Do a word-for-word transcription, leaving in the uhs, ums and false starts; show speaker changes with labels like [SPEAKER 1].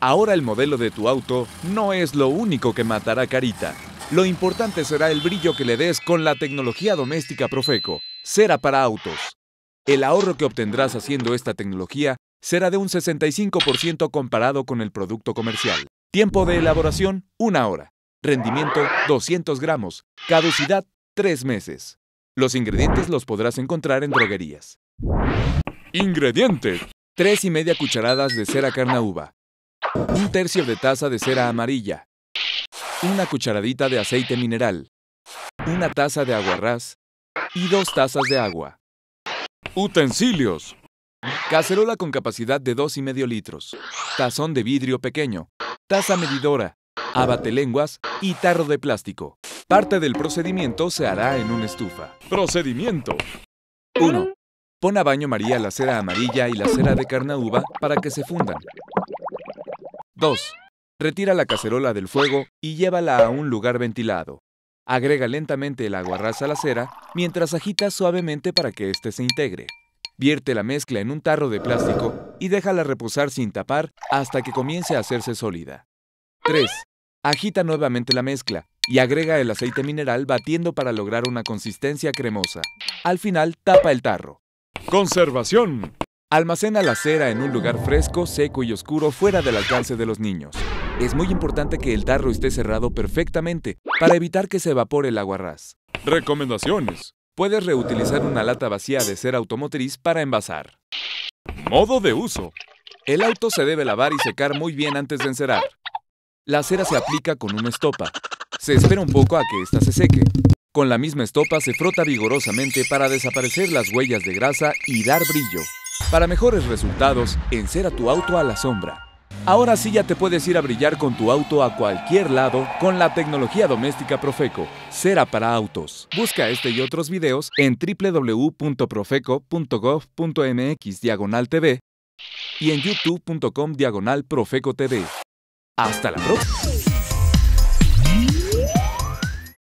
[SPEAKER 1] Ahora el modelo de tu auto no es lo único que matará carita. Lo importante será el brillo que le des con la tecnología doméstica Profeco, Cera para autos. El ahorro que obtendrás haciendo esta tecnología será de un sesenta y cinco por ciento comparado con el producto comercial. Tiempo de elaboración, una hora. Rendimiento, doscientos gramos. Caducidad, tres meses. Los ingredientes los podrás encontrar en droguerías. Ingredientes: tres y media cucharadas de cera carnauba, un tercio de taza de cera amarilla, una cucharadita de aceite mineral, una taza de aguarrás y dos tazas de agua. Utensilios: cacerola con capacidad de dos y medio litros, tazón de vidrio pequeño, taza medidora, abatelenguas y tarro de plástico. Parte del procedimiento se hará en una estufa. Procedimiento: uno. Pon a baño María la cera amarilla y la cera de carnauba para que se fundan. dos. Retira la cacerola del fuego y llévala a un lugar ventilado. Agrega lentamente el aguarrás a la cera mientras agitas suavemente para que éste se integre. Vierte la mezcla en un tarro de plástico y déjala reposar sin tapar hasta que comience a hacerse sólida. tres. Agita nuevamente la mezcla y agrega el aceite mineral batiendo para lograr una consistencia cremosa. Al final, tapa el tarro. Conservación: almacena la cera en un lugar fresco, seco y oscuro fuera del alcance de los niños. Es muy importante que el tarro esté cerrado perfectamente para evitar que se evapore el aguarrás. Recomendaciones: puedes reutilizar una lata vacía de cera automotriz para envasar. Modo de uso: el auto se debe lavar y secar muy bien antes de encerar. La cera se aplica con una estopa. Se espera un poco a que ésta se seque. Con la misma estopa se frota vigorosamente para desaparecer las huellas de grasa y dar brillo. Para mejores resultados, encera tu auto a la sombra. Ahora sí ya te puedes ir a brillar con tu auto a cualquier lado con la tecnología doméstica Profeco, Cera para autos. Busca este y otros videos en w w w punto profeco punto gov punto m x diagonal t v y en youtube punto com diagonal profeco t v. ¡Hasta la próxima!